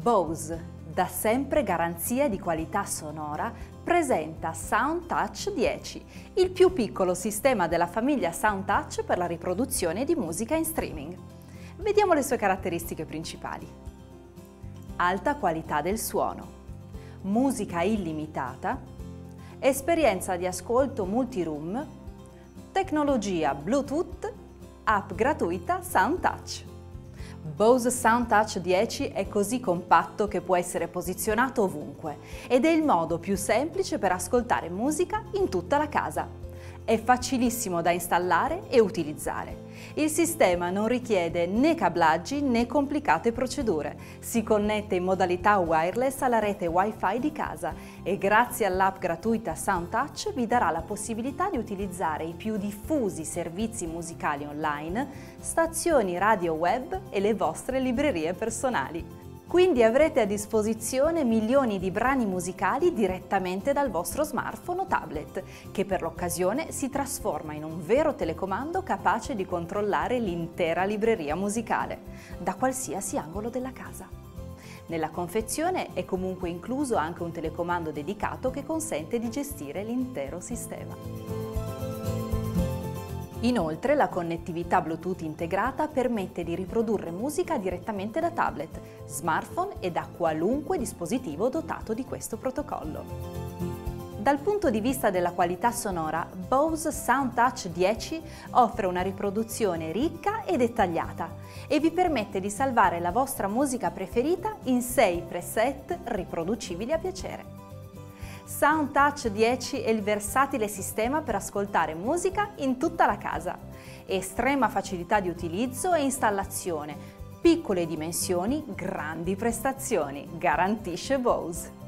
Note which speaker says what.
Speaker 1: Bose, da sempre garanzia di qualità sonora, presenta SoundTouch 10, il più piccolo sistema della famiglia SoundTouch per la riproduzione di musica in streaming. Vediamo le sue caratteristiche principali. Alta qualità del suono, musica illimitata, esperienza di ascolto multiroom, tecnologia Bluetooth, app gratuita SoundTouch. Bose SoundTouch 10 è così compatto che può essere posizionato ovunque ed è il modo più semplice per ascoltare musica in tutta la casa. È facilissimo da installare e utilizzare. Il sistema non richiede né cablaggi né complicate procedure. Si connette in modalità wireless alla rete Wi-Fi di casa e grazie all'app gratuita SoundTouch vi darà la possibilità di utilizzare i più diffusi servizi musicali online, stazioni radio web e le vostre librerie personali. Quindi avrete a disposizione milioni di brani musicali direttamente dal vostro smartphone o tablet, che per l'occasione si trasforma in un vero telecomando capace di controllare l'intera libreria musicale, da qualsiasi angolo della casa. Nella confezione è comunque incluso anche un telecomando dedicato che consente di gestire l'intero sistema. Inoltre la connettività Bluetooth integrata permette di riprodurre musica direttamente da tablet, smartphone e da qualunque dispositivo dotato di questo protocollo. Dal punto di vista della qualità sonora, Bose SoundTouch 10 offre una riproduzione ricca e dettagliata e vi permette di salvare la vostra musica preferita in 6 preset riproducibili a piacere. SoundTouch 10 è il versatile sistema per ascoltare musica in tutta la casa. Estrema facilità di utilizzo e installazione, piccole dimensioni, grandi prestazioni, garantisce Bose.